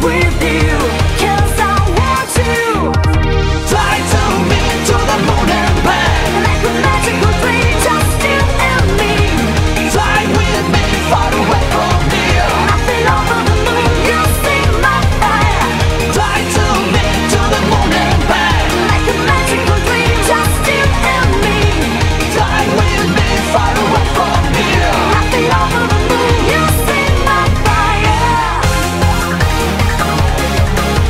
with you, 'cause I want to fly to me, to the moon and back, like a magical dream, just you and me. Fly with me, far away from here. I feel over the moon, you see my fire. Fly to me, to the moon and back, like a magical dream, just you and me. Fly with me, far away from here. I feel over the moon, you see my fire.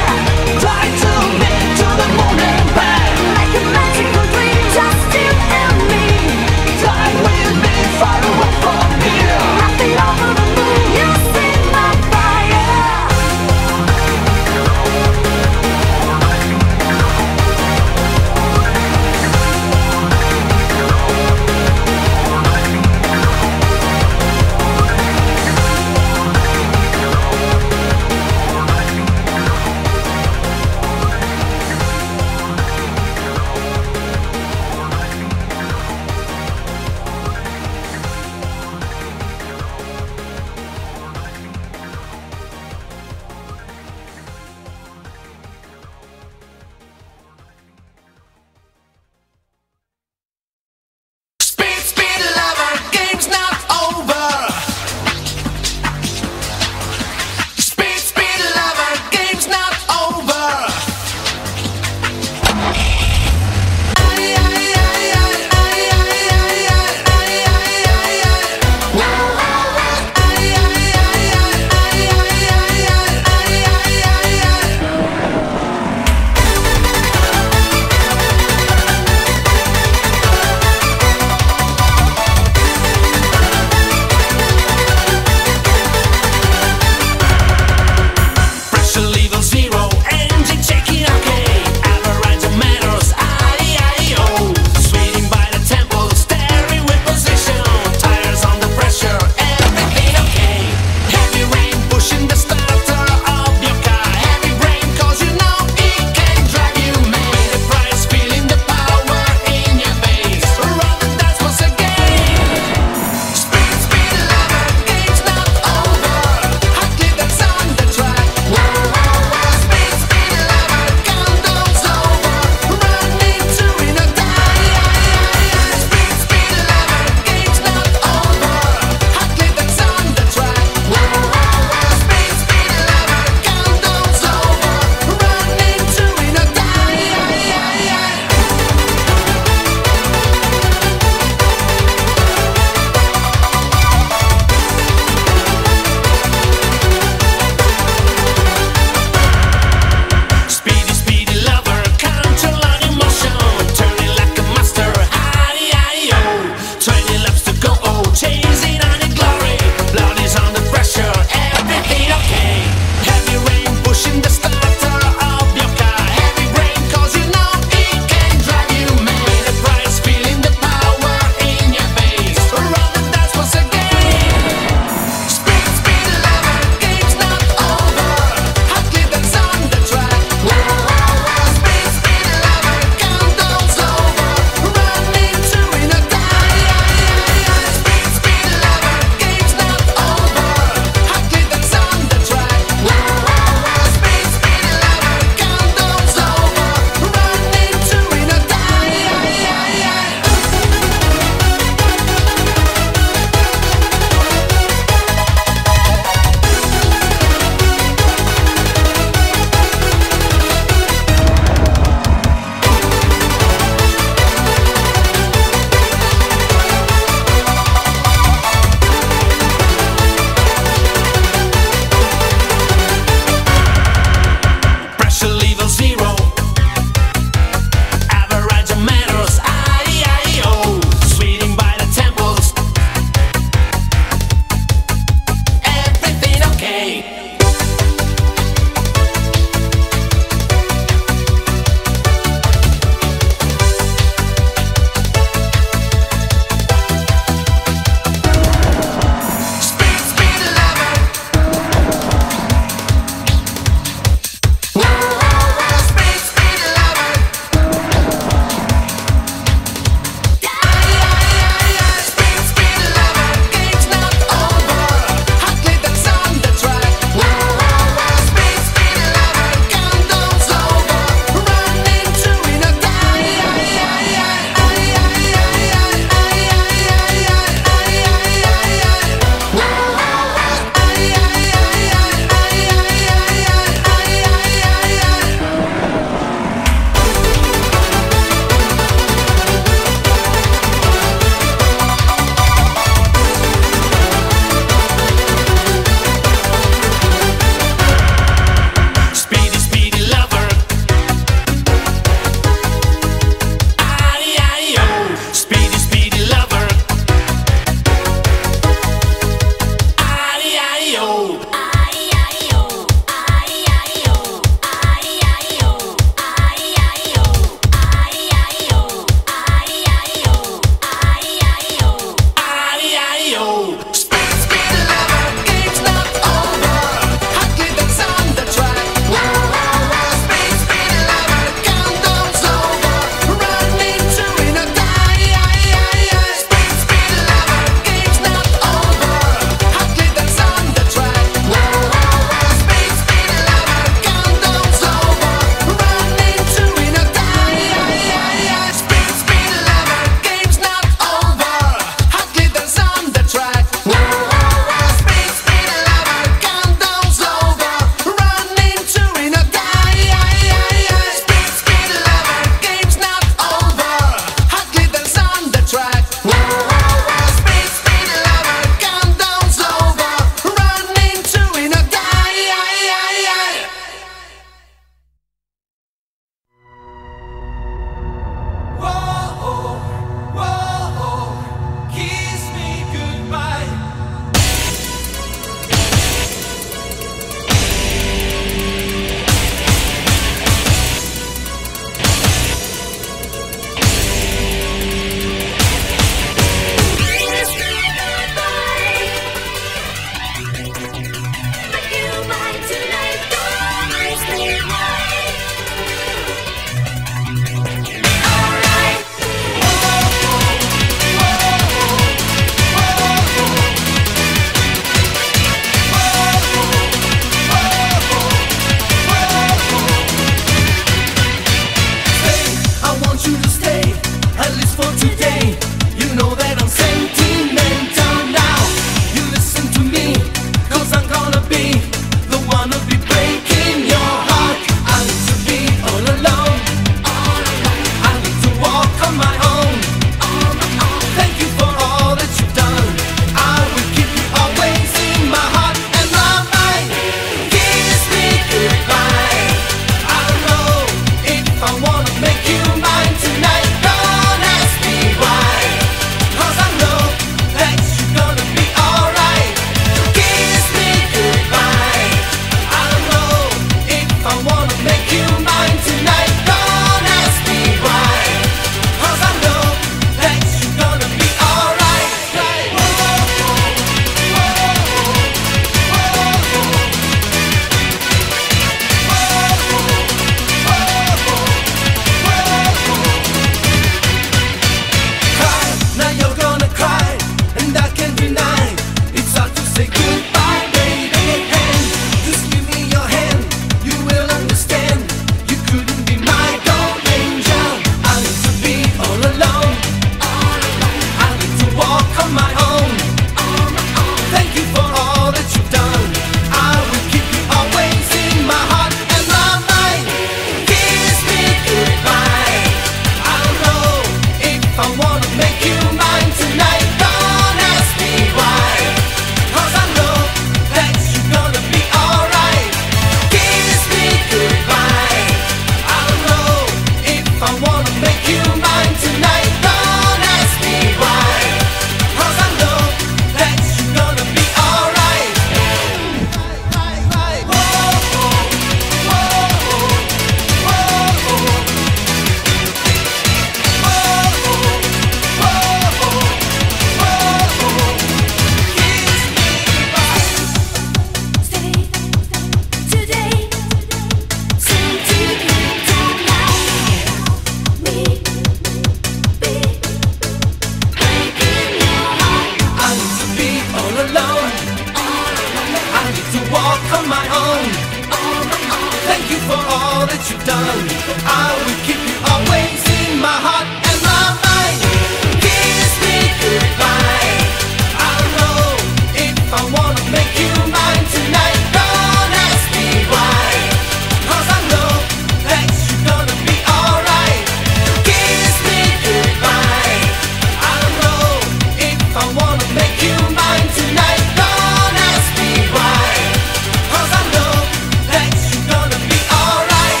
alone. I need to walk on my own. Thank you for all that you've done. I will keep you always in my heart and my mind. Kiss me goodbye. I don't know if I wanna make you mine tonight. Don't ask me why, 'cause I know that you're gonna be alright. Kiss me goodbye. I don't know if I wanna make you mine tonight. Don't ask me why, 'cause I know that you're gonna be alright.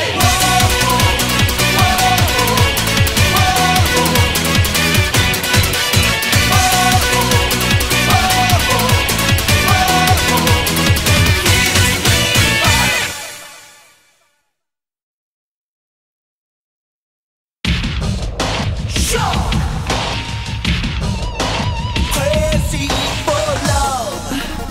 Crazy for love.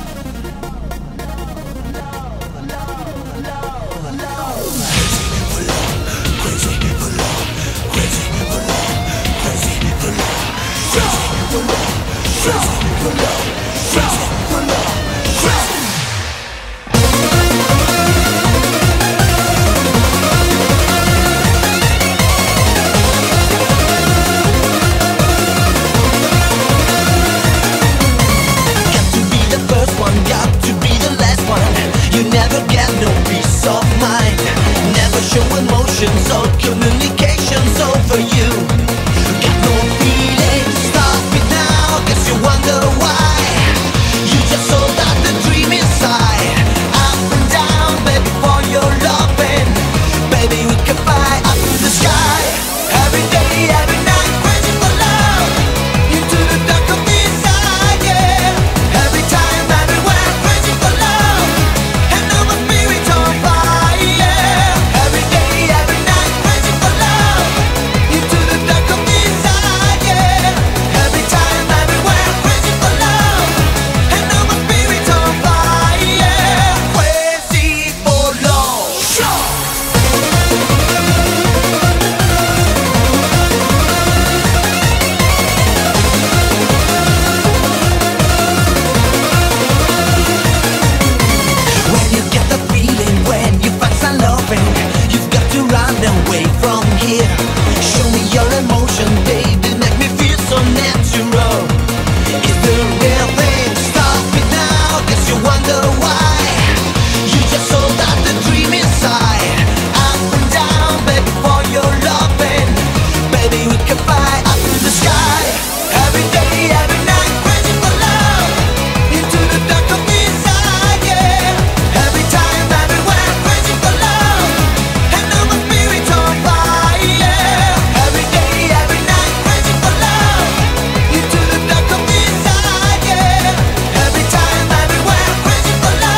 Got to be the first one, got to be the last one. You never get no peace of mind. Never show emotions or communications over you. Got no feelings, stop it now. Guess you wonder why. You just sold out the dream inside. Up and down, baby, for your loving. Baby, we can fly up to the sky. Every day, every night, crazy for love. Into the dark of inside, yeah. Every time, everywhere, crazy for love. And now my spirit's on fire, yeah. Every day, every night, crazy for love. Into the dark of inside, yeah. Every time, everywhere, crazy for love. And now my spirit's on fire, yeah. Crazy for love. Sure. When you get the feeling, when you find some loving, you've got to run away from here. Show me your emotion, baby, make me feel so natural. It's the real thing, stop it now, guess you wonder why. You just sold out the dream inside. Up and down, baby, for your loving. Baby, we can fly up to the sky. Every day, every night, crazy for love. Into the dark of inside, yeah. Every time, everywhere, crazy for love. And now my spirit's on fire, yeah. Every day, every night, crazy for love. Into the dark of inside, yeah. Every time, everywhere, crazy for love.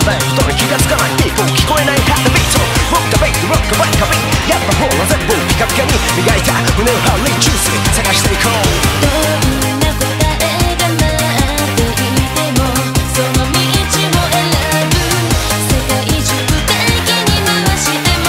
ないことに気がつかないピーク聞こえないハートビートロッカベイロッカバイカビやっぱほら全部ピカピカに磨いた胸を張りジュース探していこうどんな答えが待っていてもその道を選ぶ世界中的に回しても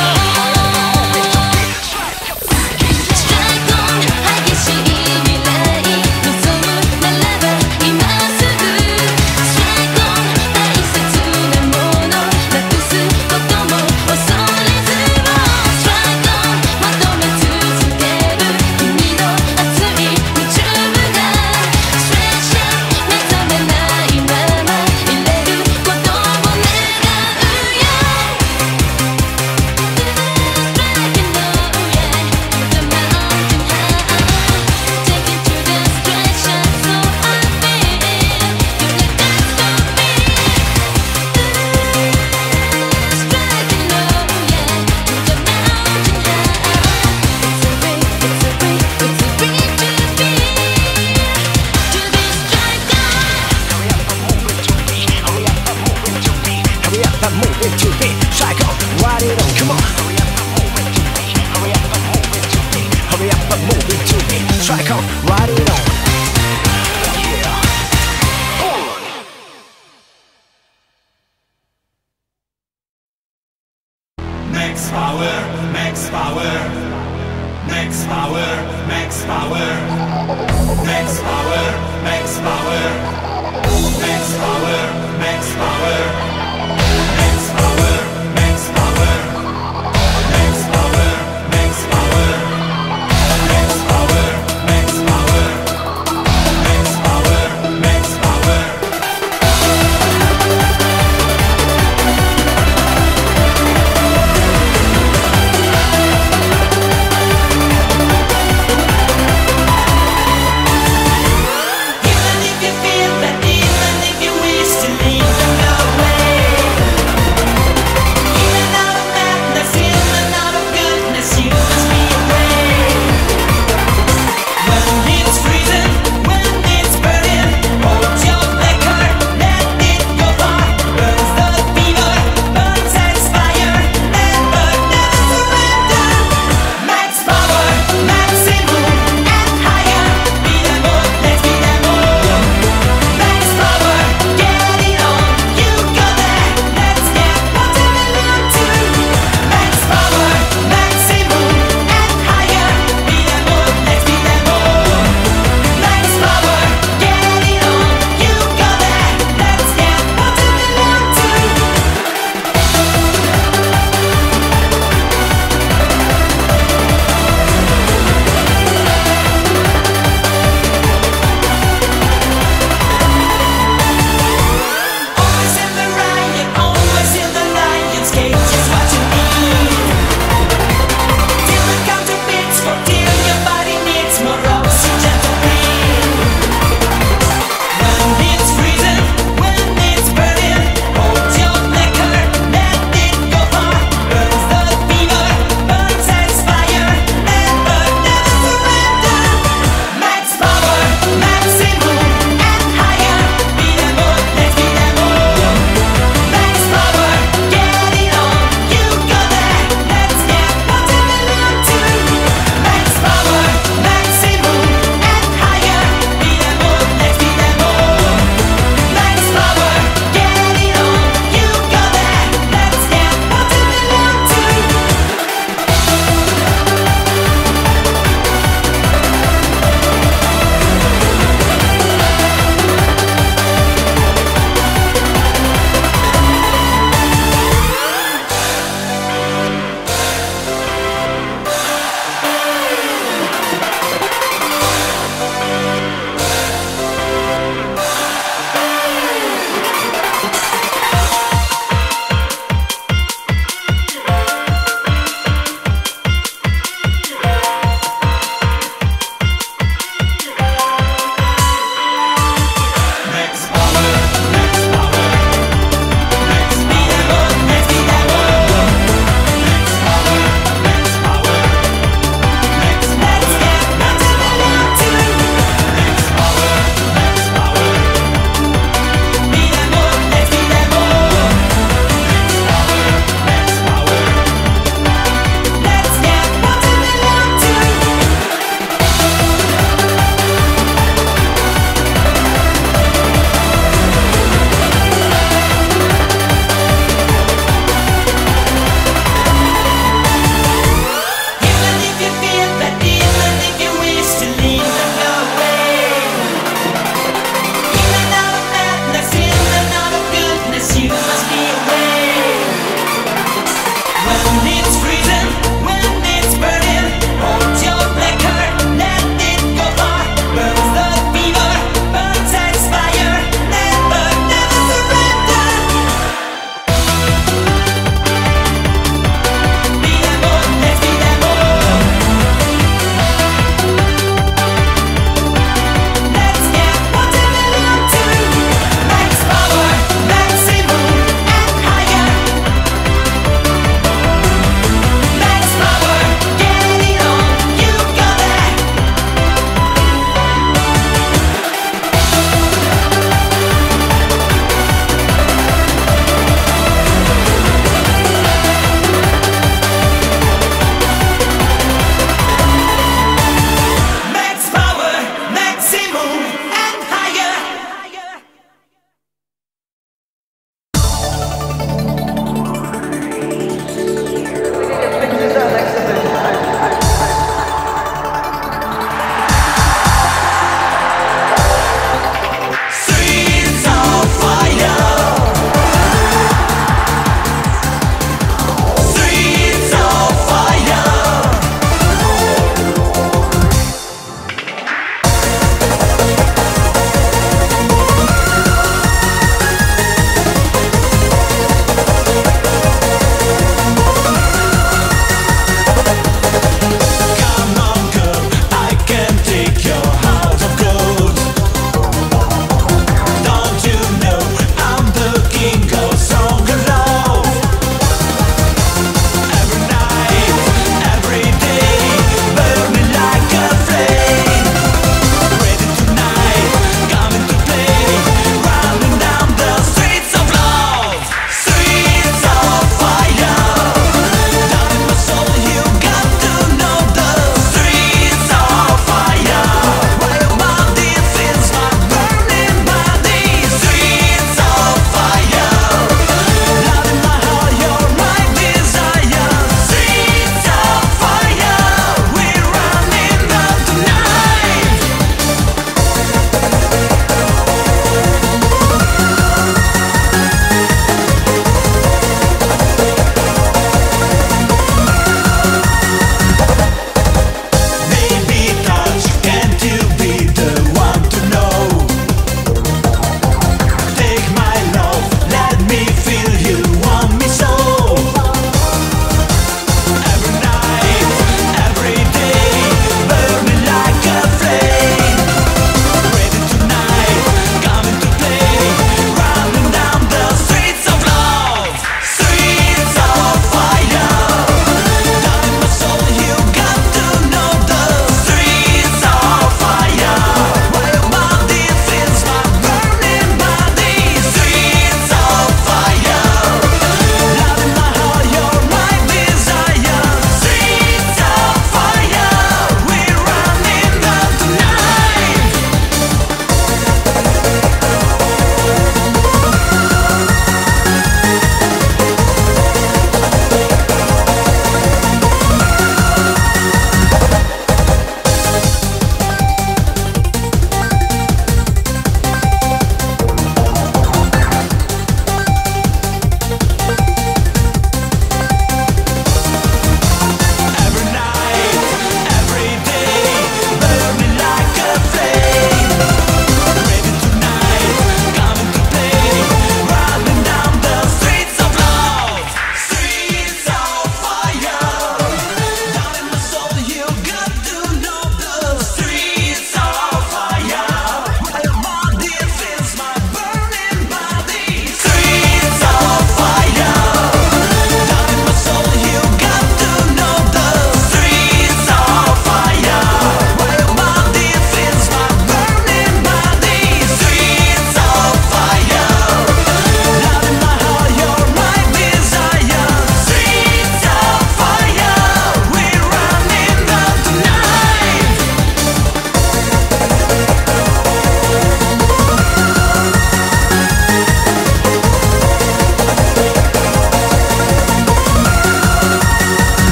ストライクオン激しい未来望むならば今すぐストライクオン大切なものなくすことも恐れずもストライクオン求め続ける君の熱い夢中がストレッチャー目覚めないままいれることを願うよ Striking low, yeah, the mountain high Taking to the stretch, so I feel You let that stop me Striking low, yeah, the mountain high It's a way, it's a way, it's a way to be To be strike on Hurry up and move it to me Strike on, ride it on, come on Hurry up and move it to me Hurry up and move it to me Strike on, ride it on Yeah Max power, max power, max power, max power, max power, max power, max power, max power, max power, max power, max power, max power, max power, max power, max power, max power. Even if you feel that, even if you wish to leave them away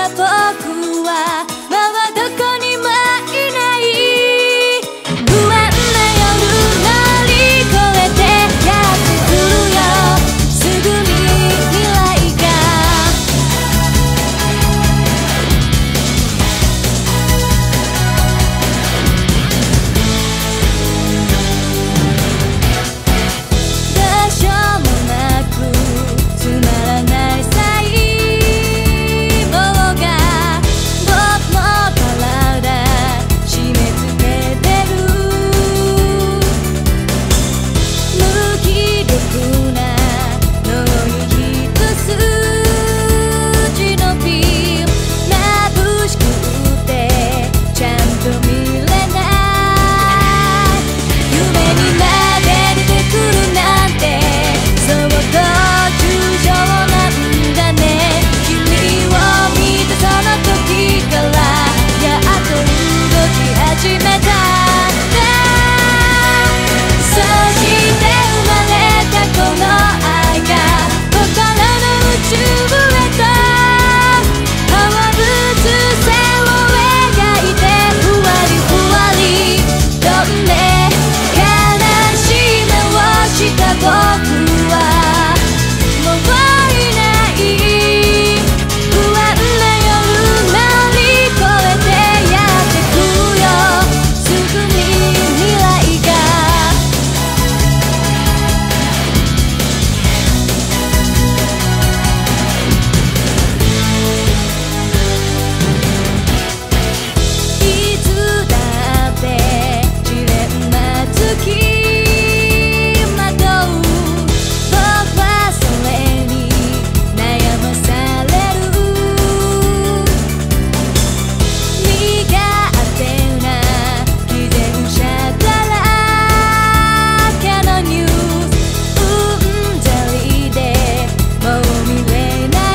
な僕はもうどこにもいない。不安な夜乗り越えてやってくるよ、すぐに未来が。どうしようもなくつまらない細胞が僕の体締め付けてる。無気力な脳に一筋のビーム、眩しくてちゃんと見れない。夢にまで出てくるなんて相当重症なんだね。君を見たその時からやっと動き始めたんだ。そして生まれたこの愛が心の宇宙へと放物線を描いてふわりふわり飛んで悲しい目をした僕はもういない。不安な夜乗り越えてやってくよ、すぐに未来が。いつだってジレンマつきまとう。僕はそれに悩まされる。身勝手な偽善者だらけのニュース、うんざりでもう見れない。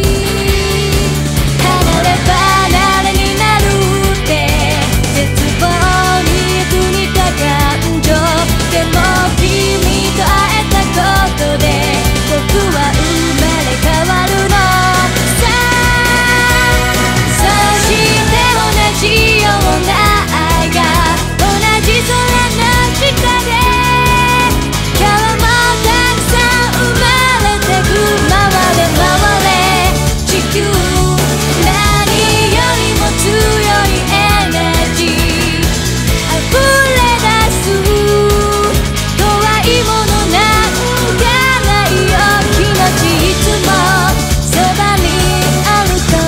離れ離れになるって絶望に役に立た感情。でも君と会えたことで僕は生まれ変わるのさ。そして同じような愛が同じ空の下で今日もたくさん生まれてく。回れ回れ地球、何よりも強いエネルギー溢れ出す。怖いものなんかないよ、気持ちいつもそばにあるから。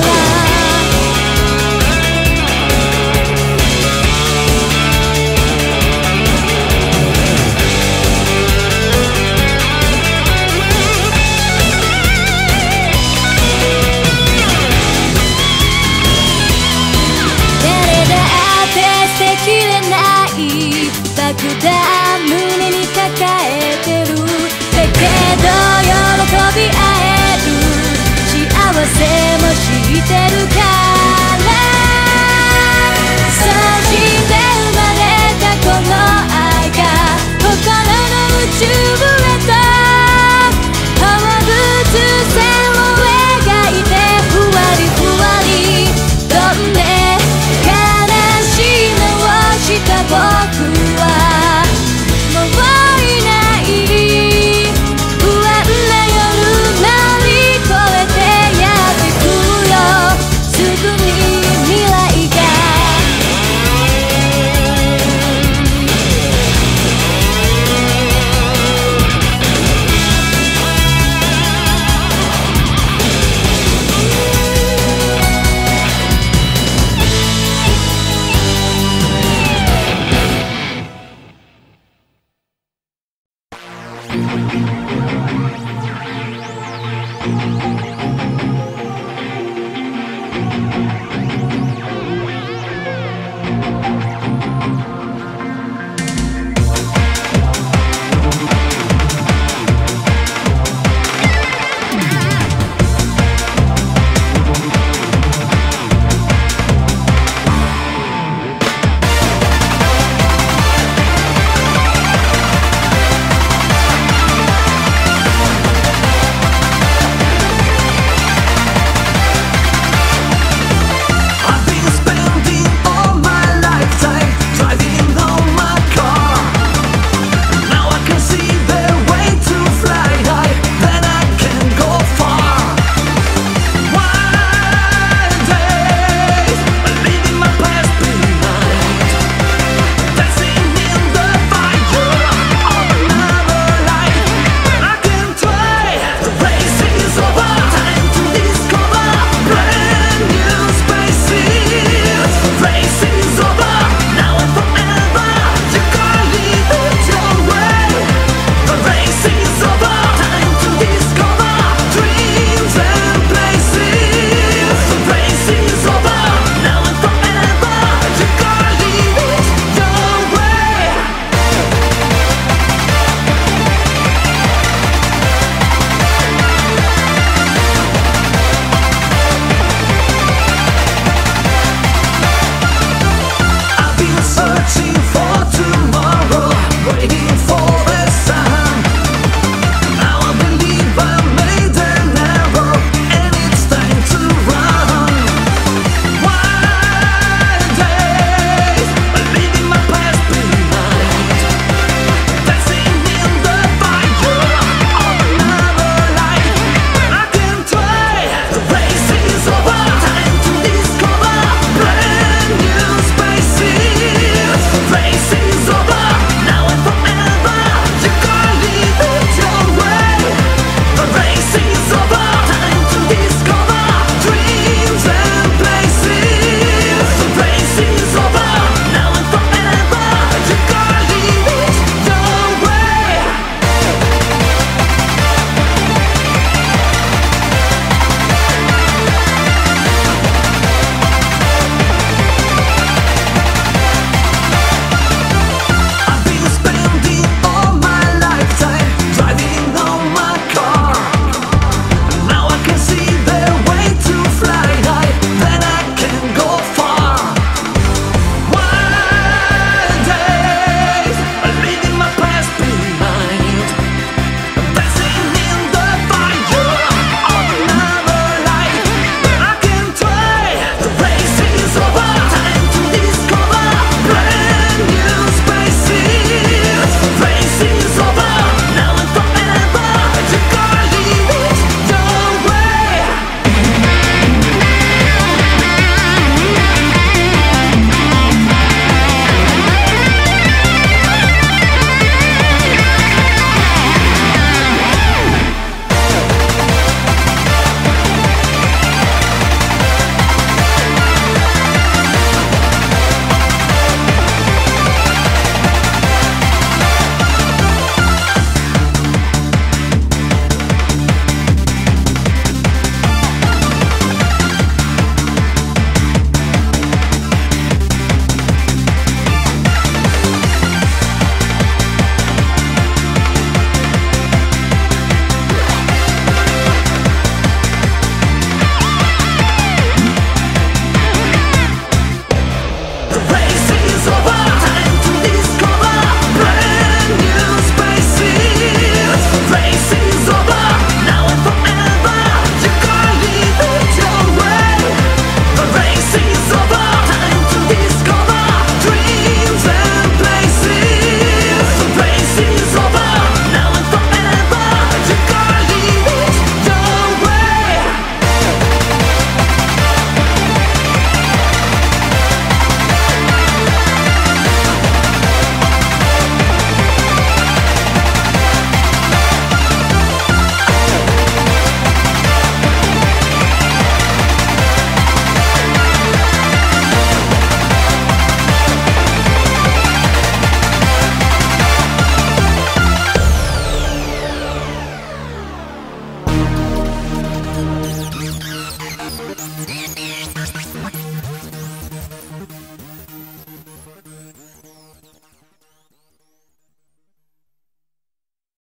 誰だって捨てきれない爆弾胸に抱えてる。だけど喜び合える幸せも知ってる。